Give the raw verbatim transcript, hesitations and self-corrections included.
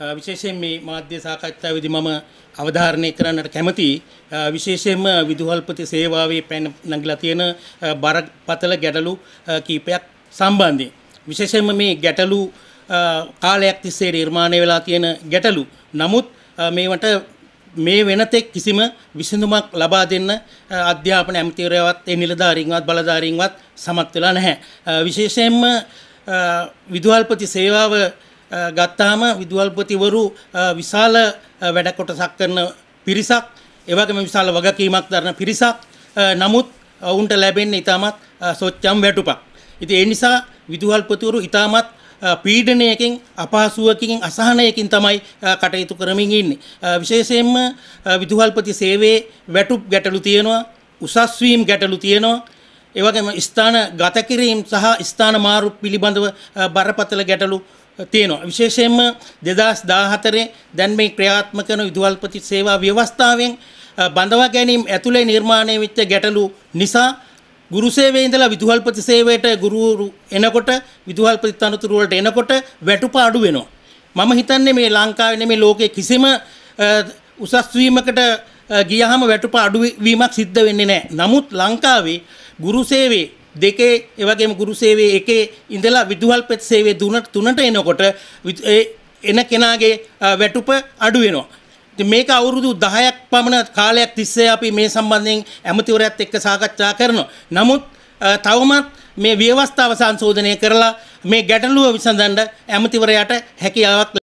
විශේෂයෙන් මේ මාධ්‍ය සාකච්ඡාවේදී මම අවධාරණය කරන්නට කැමතියි විශේෂයෙන්ම විදුහල්පති සේවාවේ පැන නගලා තියෙන බරපතල ගැටලු කීපයක් සම්බන්ධයෙන් විශේෂයෙන්ම මේ ගැටලු කාලයක් තිස්සේ නිර්මාණය වෙලා තියෙන ගැටලු. නමුත් මේවට මේ වෙනතෙක් කිසිම විසඳුමක් ලබා දෙන්න අධ්‍යාපන ඇමතිවරයාවත් ඒ නිලධාරීන්වත් බලධාරීන්වත් සමත් වෙලා නැහැ. විශේෂයෙන්ම විදුහල්පති සේවාව ගත්තාම විදුහල්පතිවරු විශාල වැඩ කොටසක් කරන පිරිසක්, ඒ වගේම විශාල වගකීමක් දරන පිරිසක්. නමුත් ඔවුන්ට ලැබෙන්නේ ඊටමත් සොච්චම් වැටුපක්. ඉතින් ඒ නිසා විදුහල්පතිවරු ඊටමත් පීඩනයකින්, අපහසුවකින්, අසහනයකින් තමයි කටයුතු කරමින් ඉන්නේ. විශේෂයෙන්ම විදුහල්පති සේවයේ වැටුප් ගැටලු තියෙනවා, උසස් වීම ගැටලු තියෙනවා. ඒ වගේම ස්ථාන ගත කිරීම සහ ස්ථාන මාරු පිළිබඳව බරපතල ගැටලු තියෙනවා. විශේෂයෙන්ම දෙදාස් දාහතරේ දැන් මේ ක්‍රියාත්මක කරන විදුහල්පති සේවා ව්‍යවස්ථාවෙන් බඳවා ගැනීම ඇතුළේ නිර්මාණය වෙච්ච ගැටලු නිසා ගුරු සේවයේ ඉඳලා විදුහල්පති සේවයට ගුරුවරු එනකොට විදුහල්පති තනතුරු වලට එනකොට වැටුප අඩු වෙනවා. මම හිතන්නේ මේ ලංකාවේ නෙමෙයි ලෝකයේ කිසිම උසස් වීමකට ගියහම වැටුප අඩු වීමක් සිද්ධ වෙන්නේ නැහැ. නමුත් ලංකාවේ ගුරු සේවයේ දෙකේ ඒ වගේම ගුරු සේවයේ එකේ ඉඳලා විදුහල්පති සේවයේ තුනට තුනට එනකොට එන කෙනාගේ වැටුප අඩු වෙනවා. ඉතින් මේක අවුරුදු දහයක් පමණ කාලයක් තිස්සේ අපි මේ සම්බන්ධයෙන් ඇමතිවරයාත් එක්ක සාකච්ඡා කරනවා. නමුත් තවමත් මේ ව්‍යවස්ථාව සංශෝධනය කරලා මේ ගැටලුව විසඳන්න ඇමතිවරයාට හැකියාවක්